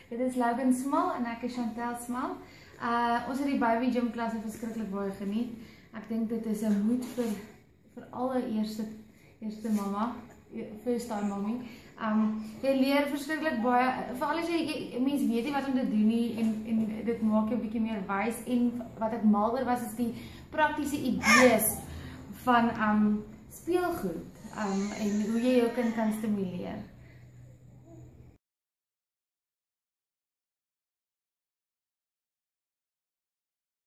Dit is Lougan Smal en ek is Chantelle Smal. Ons het die BabyGym klasse verskriklik baie geniet. Ek dink dit is 'n moed vir alle eerste mamma, first time mommy. Jy leer verskriklik baie, veral as jy mens weet nie wat om te doen nie en dit maak jou 'n bietjie meer wys en wat ek mal oor was is die praktiese idees van speelgoed en hoe jy jou kind kan stimuleer.